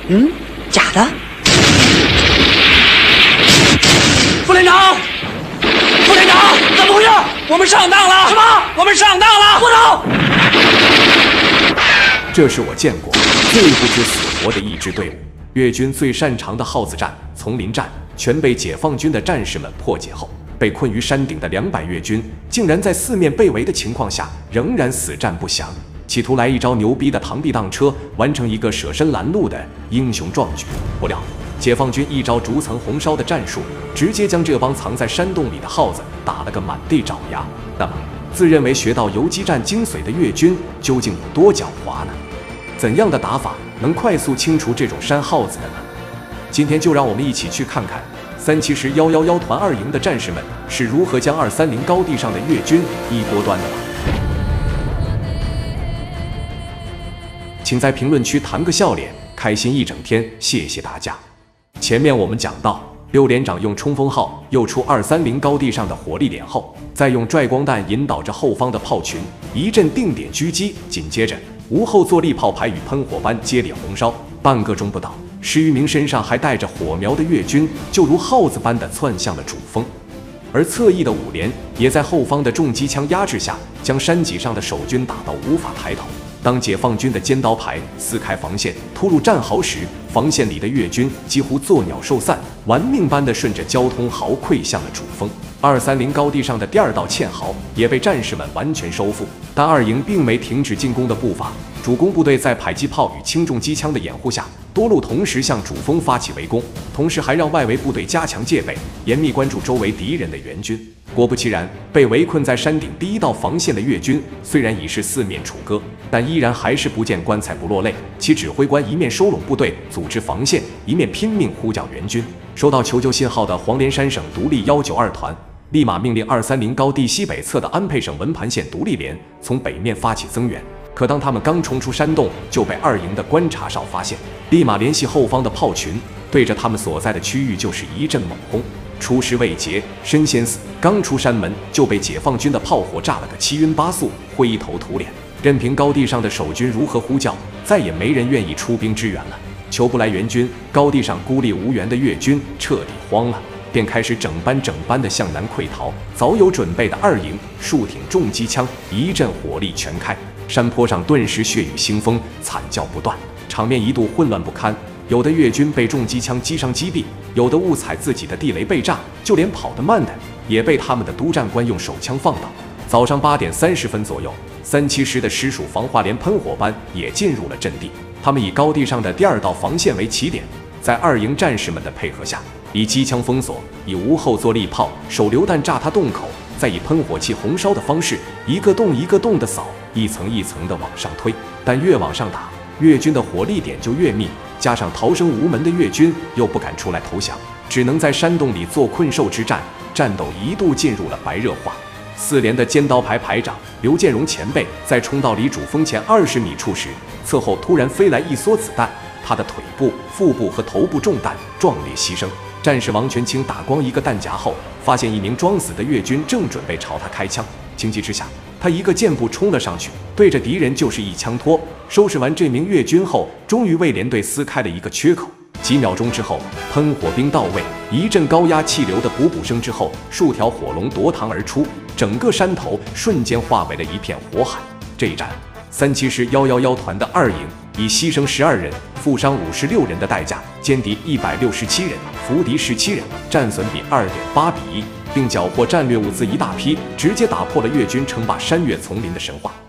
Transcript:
嗯，假的。 副连长，副连长，怎么回事？我们上当了！什么？我们上当了！不能！ 这是我见过最不知死活的一支队伍。越军最擅长的耗子战、丛林战，全被解放军的战士们破解后，被困于山顶的200越军，竟然在四面被围的情况下，仍然死战不降，企图来一招牛逼的螳臂当车，完成一个舍身拦路的英雄壮举。不料，解放军一招逐层红烧的战术，直接将这帮藏在山洞里的耗子打了个满地找牙。那么，自认为学到游击战精髓的越军究竟有多狡猾呢？怎样的打法能快速清除这种山耗子的呢？今天就让我们一起去看看371111团2营的战士们是如何将230高地上的越军一锅端的吧。请在评论区弹个笑脸，开心一整天，谢谢大家。前面我们讲到，六连长用冲锋号诱出230高地上的火力点后，再用拽光弹引导着后方的炮群一阵定点狙击，紧接着无后坐力炮排与喷火班接连红烧，半个钟不到，10余名身上还带着火苗的越军就如耗子般的窜向了主峰，而侧翼的5连也在后方的重机枪压制下，将山脊上的守军打到无法抬头。当解放军的尖刀排撕开防线，突入战壕时，防线里的越军几乎作鸟兽散，玩命般的顺着交通壕溃向了主峰。230高地上的第2道堑壕也被战士们完全收复，但2营并没停止进攻的步伐，主攻部队在迫击炮与轻重机枪的掩护下，多路同时向主峰发起围攻，同时还让外围部队加强戒备，严密关注周围敌人的援军。果不其然，被围困在山顶第1道防线的越军虽然已是四面楚歌，但依然还是不见棺材不落泪。其指挥官一面收拢部队组织防线，一面拼命呼叫援军。收到求救信号的黄连山省独立192团立马命令230高地西北侧的安沛省文盘县独立连从北面发起增援。可当他们刚冲出山洞，就被2营的观察哨发现，立马联系后方的炮群，对着他们所在的区域就是一阵猛轰。出师未捷身先死，刚出山门就被解放军的炮火炸了个七晕八素，灰头土脸。任凭高地上的守军如何呼叫，再也没人愿意出兵支援了。求不来援军，高地上孤立无援的越军彻底慌了，便开始整班的向南溃逃。早有准备的2营竖挺重机枪，一阵火力全开，山坡上顿时血雨腥风，惨叫不断，场面一度混乱不堪。有的越军被重机枪击伤击毙，有的误踩自己的地雷被炸，就连跑得慢的也被他们的督战官用手枪放倒。早上8点30分左右，370的师属防化连喷火班也进入了阵地。他们以高地上的第2道防线为起点，在2营战士们的配合下，以机枪封锁，以无后坐力炮、手榴弹炸他洞口，再以喷火器红烧的方式，一个洞一个洞的扫，一层一层的往上推。但越往上打，越军的火力点就越密，加上逃生无门的越军又不敢出来投降，只能在山洞里做困兽之战，战斗一度进入了白热化。4连的尖刀排排长刘建荣前辈在冲到离主峰前20米处时，侧后突然飞来一梭子弹，他的腿部、腹部和头部中弹，壮烈牺牲。战士王全清打光一个弹夹后，发现一名装死的越军正准备朝他开枪，情急之下，他一个箭步冲了上去，对着敌人就是一枪托。收拾完这名越军后，终于为连队撕开了一个缺口。几秒钟之后，喷火兵到位，一阵高压气流的补声之后，数条火龙夺膛而出，整个山头瞬间化为了一片火海。这一战，370111团的2营以牺牲12人、负伤56人的代价，歼敌167人，俘敌17人，战损比2.8比1，并缴获战略物资一大批，直接打破了越军称霸山岳丛林的神话。